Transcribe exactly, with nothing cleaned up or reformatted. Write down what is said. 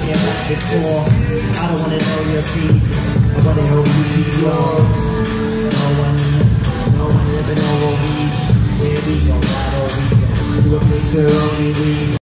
your back before. I don't wanna know your secrets, I wanna know you keep yours. No one needs, no one ever know what we, where we go, not all we go. To a place where